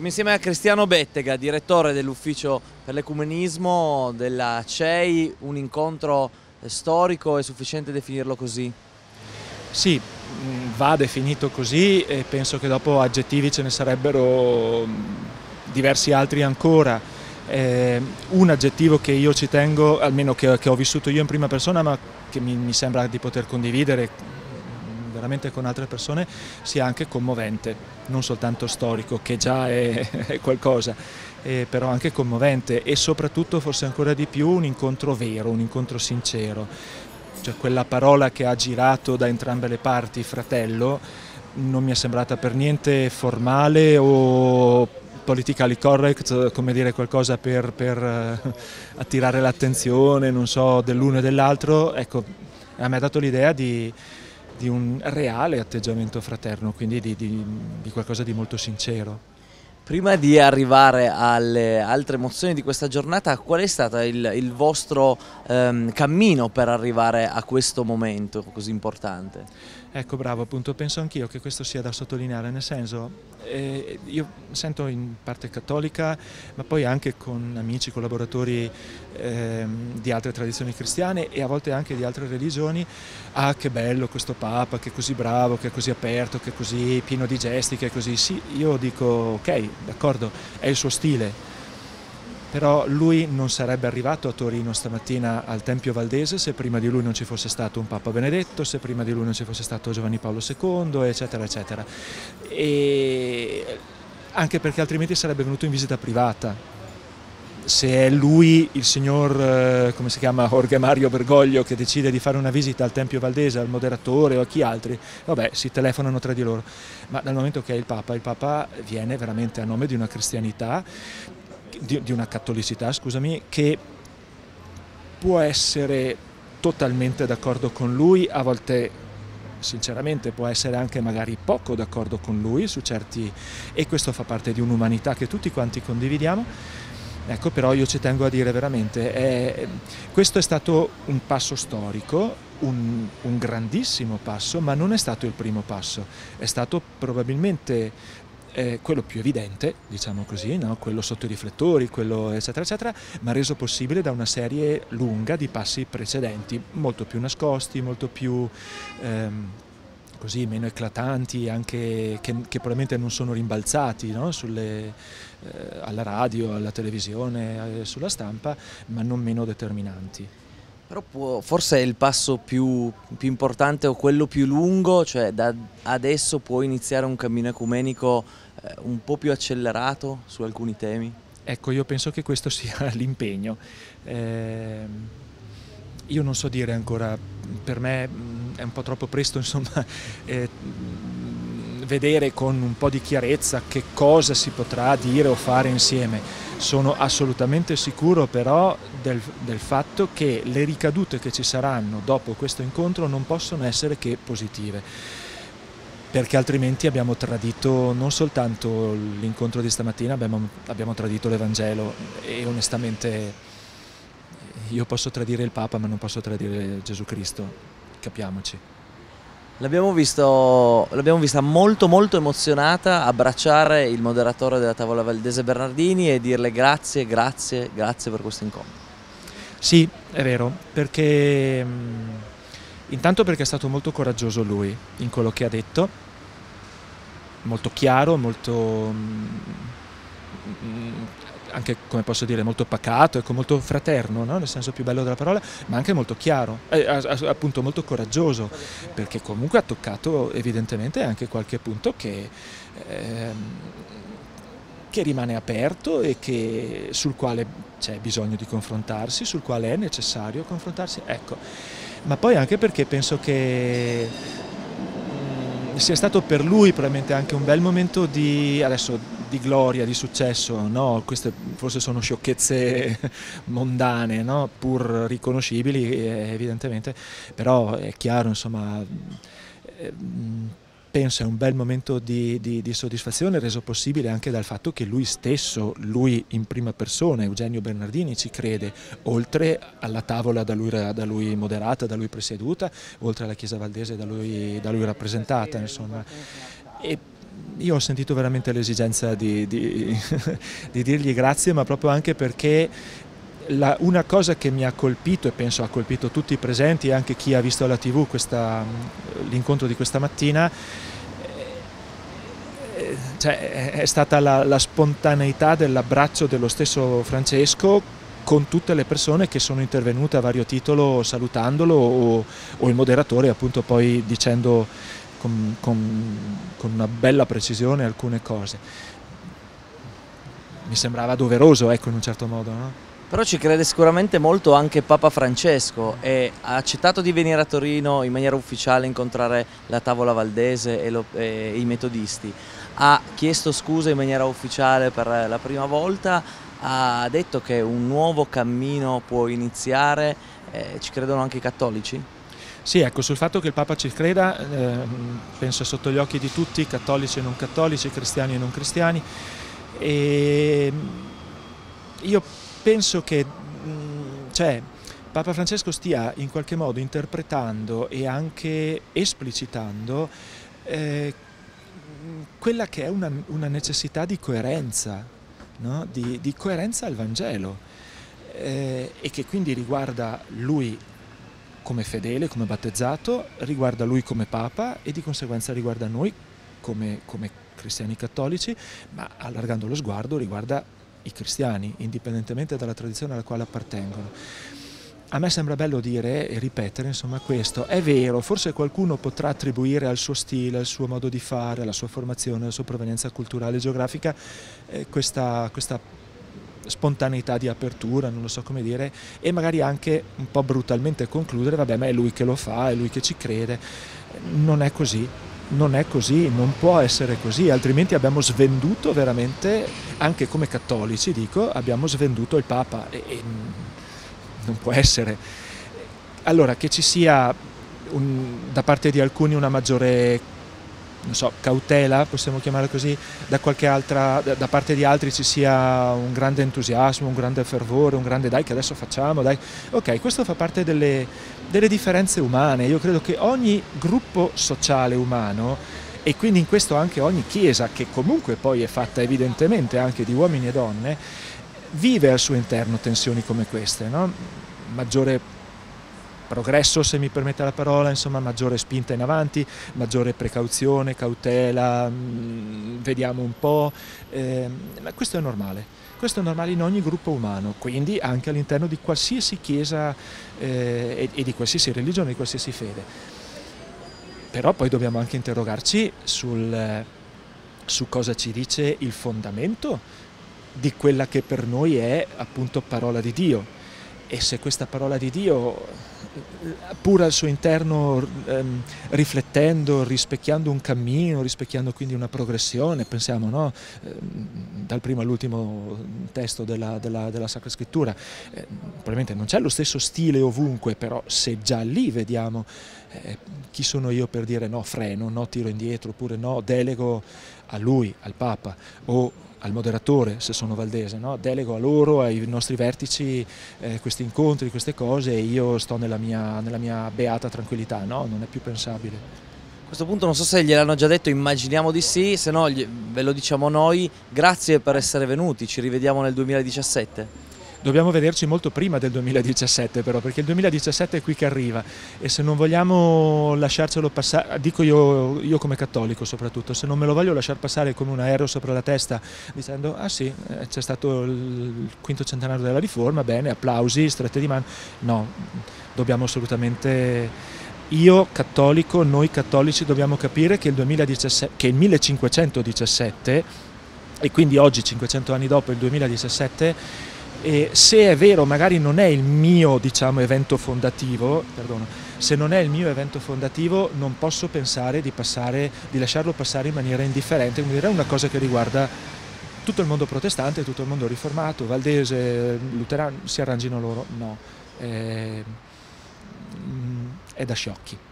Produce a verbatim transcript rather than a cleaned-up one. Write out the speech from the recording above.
Siamo insieme a Cristiano Bettega, direttore dell'ufficio per l'ecumenismo della C E I, un incontro storico, è sufficiente definirlo così? Sì, va definito così e penso che dopo aggettivi ce ne sarebbero diversi altri ancora. Eh, un aggettivo che io ci tengo, almeno che, che ho vissuto io in prima persona, ma che mi, mi sembra di poter condividere veramente con altre persone, sia anche commovente, non soltanto storico, che già è, è qualcosa, eh, però anche commovente e soprattutto forse ancora di più un incontro vero, un incontro sincero. Cioè quella parola che ha girato da entrambe le parti, fratello, non mi è sembrata per niente formale o politically correct, come dire qualcosa per, per attirare l'attenzione, non so, dell'uno e dell'altro. Ecco, a me ha dato l'idea di, di un reale atteggiamento fraterno, quindi di, di, di qualcosa di molto sincero. Prima di arrivare alle altre emozioni di questa giornata, qual è stato il, il vostro ehm, cammino per arrivare a questo momento così importante? Ecco, bravo, appunto, penso anch'io che questo sia da sottolineare, nel senso, eh, io sento in parte cattolica, ma poi anche con amici, collaboratori eh, di altre tradizioni cristiane e a volte anche di altre religioni, ah che bello questo Papa, che è così bravo, che è così aperto, che è così pieno di gesti, che è così, sì, io dico ok, d'accordo, è il suo stile. Però lui non sarebbe arrivato a Torino stamattina al Tempio Valdese se prima di lui non ci fosse stato un Papa Benedetto, se prima di lui non ci fosse stato Giovanni Paolo secondo, eccetera, eccetera. E anche perché altrimenti sarebbe venuto in visita privata. Se è lui, il signor, come si chiama, Jorge Mario Bergoglio, che decide di fare una visita al Tempio Valdese, al moderatore o a chi altri, vabbè, si telefonano tra di loro. Ma dal momento che è il Papa, il Papa viene veramente a nome di una cristianità, Di, di una cattolicità, scusami, che può essere totalmente d'accordo con lui, a volte sinceramente può essere anche magari poco d'accordo con lui su certi, e questo fa parte di un'umanità che tutti quanti condividiamo. Ecco, però io ci tengo a dire veramente, eh, questo è stato un passo storico, un, un grandissimo passo, ma non è stato il primo passo, è stato probabilmente Eh, quello più evidente, diciamo così, no? Quello sotto i riflettori, quello eccetera eccetera, ma reso possibile da una serie lunga di passi precedenti, molto più nascosti, molto più ehm, così meno eclatanti, anche che, che probabilmente non sono rimbalzati, no? Sulle, eh, alla radio, alla televisione, eh, sulla stampa, ma non meno determinanti. Però può, forse è il passo più, più importante o quello più lungo, cioè da adesso può iniziare un cammino ecumenico eh, un po' più accelerato su alcuni temi? Ecco, io penso che questo sia l'impegno. Eh, io non so dire ancora, per me è un po' troppo presto, insomma, eh, vedere con un po' di chiarezza che cosa si potrà dire o fare insieme. Sono assolutamente sicuro però del, del fatto che le ricadute che ci saranno dopo questo incontro non possono essere che positive, perché altrimenti abbiamo tradito non soltanto l'incontro di stamattina, abbiamo, abbiamo tradito l'Evangelo e onestamente io posso tradire il Papa ma non posso tradire Gesù Cristo, capiamoci. L'abbiamo visto, l'abbiamo vista molto molto emozionata abbracciare il moderatore della tavola Valdese Bernardini e dirle grazie, grazie, grazie per questo incontro. Sì, è vero, perché mh, intanto perché è stato molto coraggioso lui in quello che ha detto, molto chiaro, molto mh, anche, come posso dire, molto pacato, ecco, molto fraterno, no? Nel senso più bello della parola, ma anche molto chiaro, eh, appunto molto coraggioso, perché comunque ha toccato evidentemente anche qualche punto che, eh, che rimane aperto e che, sul quale c'è bisogno di confrontarsi, sul quale è necessario confrontarsi, ecco. Ma poi anche perché penso che mh, sia stato per lui probabilmente anche un bel momento di, adesso, di gloria, di successo, no? Queste forse sono sciocchezze mondane, no? Pur riconoscibili eh, evidentemente, però è chiaro, insomma, eh, penso è un bel momento di, di, di soddisfazione reso possibile anche dal fatto che lui stesso, lui in prima persona, Eugenio Bernardini, ci crede, oltre alla tavola da lui, da lui moderata, da lui presieduta, oltre alla Chiesa Valdese da lui, da lui rappresentata, insomma. E io ho sentito veramente l'esigenza di, di, di dirgli grazie, ma proprio anche perché la, una cosa che mi ha colpito, e penso ha colpito tutti i presenti e anche chi ha visto alla tivù l'incontro di questa mattina, eh, cioè, è stata la, la spontaneità dell'abbraccio dello stesso Francesco con tutte le persone che sono intervenute a vario titolo salutandolo, o, o il moderatore appunto poi dicendo con, con, con una bella precisione alcune cose. Mi sembrava doveroso, ecco, in un certo modo, no? Però ci crede sicuramente molto anche Papa Francesco, e ha accettato di venire a Torino in maniera ufficiale a incontrare la Tavola Valdese e, lo, e i metodisti. Ha chiesto scusa in maniera ufficiale per la prima volta, ha detto che un nuovo cammino può iniziare, eh, ci credono anche i cattolici? Sì, ecco, sul fatto che il Papa ci creda, eh, penso sotto gli occhi di tutti, cattolici e non cattolici, cristiani e non cristiani, e io penso che cioè, Papa Francesco stia in qualche modo interpretando e anche esplicitando eh, quella che è una, una necessità di coerenza, no? di, di coerenza al Vangelo, eh, e che quindi riguarda lui come fedele, come battezzato, riguarda lui come Papa e di conseguenza riguarda noi come, come cristiani cattolici, ma allargando lo sguardo riguarda i cristiani, indipendentemente dalla tradizione alla quale appartengono. A me sembra bello dire e ripetere, insomma, questo. È vero, forse qualcuno potrà attribuire al suo stile, al suo modo di fare, alla sua formazione, alla sua provenienza culturale e geografica eh, questa, questa spontaneità di apertura, non lo so come dire, e magari anche un po' brutalmente concludere, vabbè, ma è lui che lo fa, è lui che ci crede. Non è così. Non è così, non può essere così, altrimenti abbiamo svenduto veramente, anche come cattolici dico, abbiamo svenduto il Papa e, e non può essere. Allora, che ci sia un, da parte di alcuni una maggiore, non so, cautela, possiamo chiamarla così, da qualche altra, da, da parte di altri ci sia un grande entusiasmo, un grande fervore, un grande dai che adesso facciamo, dai. Ok, questo fa parte delle, delle differenze umane. Io credo che ogni gruppo sociale umano, e quindi in questo anche ogni chiesa, che comunque poi è fatta evidentemente anche di uomini e donne, vive al suo interno tensioni come queste, no? Maggiore progresso, se mi permette la parola, insomma, maggiore spinta in avanti, maggiore precauzione, cautela, mh, vediamo un po', eh, ma questo è normale, questo è normale in ogni gruppo umano, quindi anche all'interno di qualsiasi chiesa eh, e, e di qualsiasi religione, di qualsiasi fede. Però poi dobbiamo anche interrogarci sul, su cosa ci dice il fondamento di quella che per noi è appunto parola di Dio, e se questa parola di Dio, pur al suo interno ehm, riflettendo, rispecchiando un cammino, rispecchiando quindi una progressione, pensiamo, no? ehm, dal primo all'ultimo testo della, della, della Sacra Scrittura, eh, probabilmente non c'è lo stesso stile ovunque, però se già lì vediamo eh, chi sono io per dire no, freno, no, tiro indietro, oppure no, delego a lui, al Papa, o al moderatore, se sono valdese, no? Delego a loro, ai nostri vertici, eh, questi incontri, queste cose, e io sto nella mia, nella mia beata tranquillità, no? Non è più pensabile. A questo punto non so se gliel'hanno già detto, immaginiamo di sì, se no ve lo diciamo noi, grazie per essere venuti, ci rivediamo nel duemiladiciassette. Dobbiamo vederci molto prima del duemiladiciassette però, perché il duemiladiciassette è qui che arriva, e se non vogliamo lasciarcelo passare, dico io, io come cattolico soprattutto, se non me lo voglio lasciare passare come un aereo sopra la testa dicendo ah sì, c'è stato il quinto centenario della Riforma, bene, applausi, strette di mano, no, dobbiamo assolutamente, io cattolico, noi cattolici dobbiamo capire che il, duemiladiciassette, che il millecinquecentodiciassette, e quindi oggi cinquecento anni dopo il duemiladiciassette, e se è vero magari non è il mio, diciamo, evento fondativo, perdono, se non è il mio evento fondativo non posso pensare di, passare, di lasciarlo passare in maniera indifferente, quindi è una cosa che riguarda tutto il mondo protestante, tutto il mondo riformato, valdese, luterano, si arrangino loro, no, è, è da sciocchi.